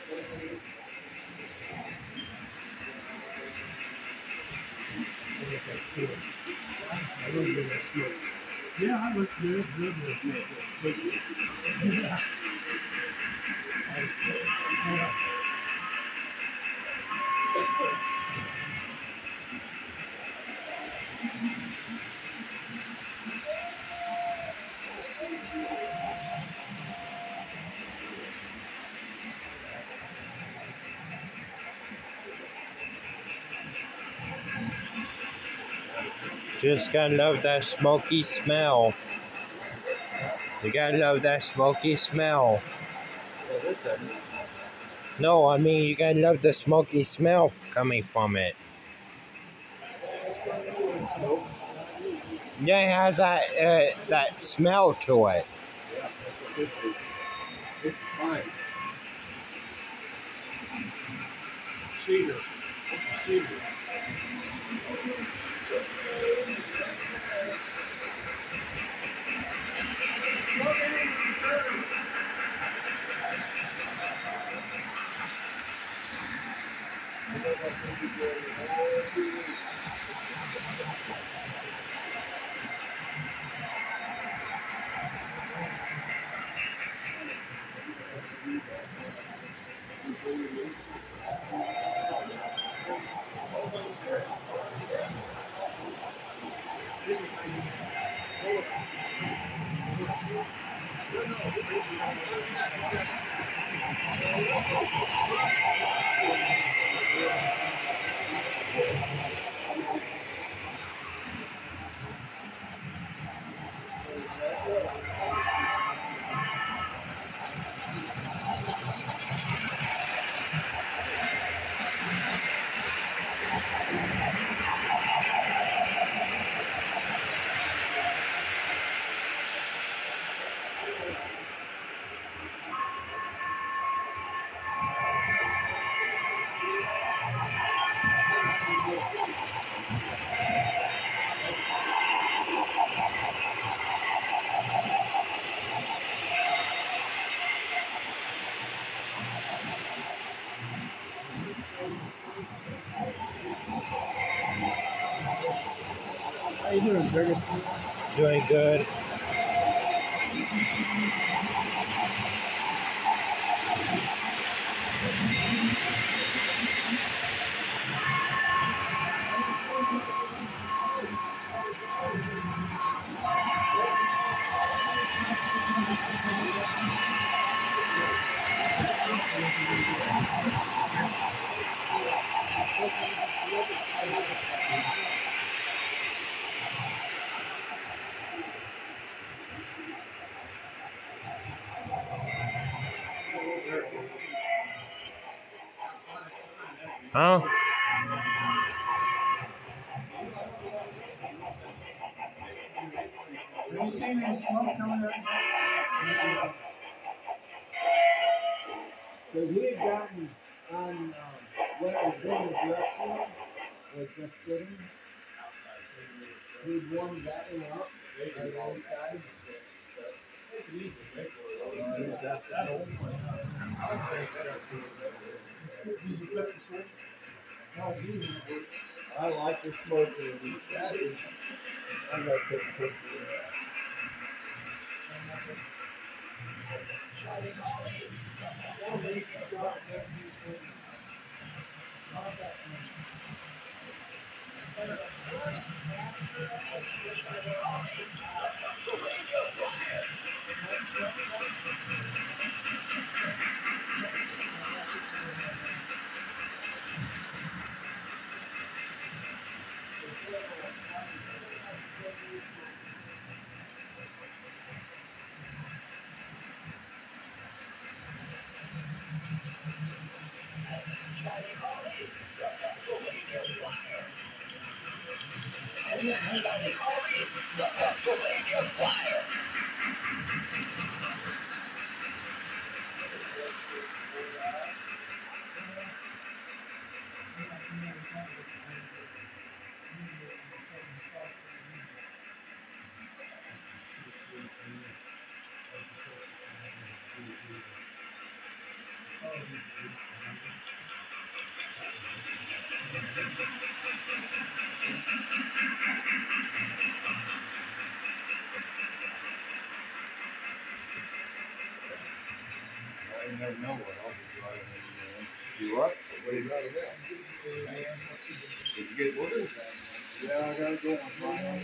Yeah, looks good. Good. Just gotta love that smoky smell. You gotta love that smoky smell. No, I mean you gotta love the smoky smell coming from it. Yeah, it has that smell to it. It's fine. Cedar. Cedar. How you doing, Jurgen? Doing good. Huh? Have you seen any smoke coming up? Because he had gotten on when it was going to direction, like just sitting, he'd warmed that one up on the inside. Did you flip the switch? No, he didn't. I like the smoke release. That is, I'm going to take a picture of that. I never know what I'll be driving in. You what? What do you got about? Did you get orders? Yeah, I gotta go and find out.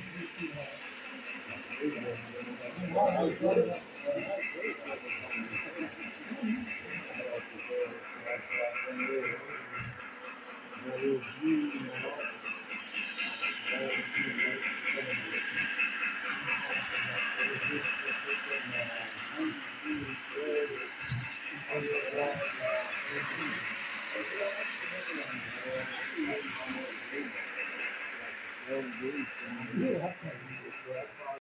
Yeah.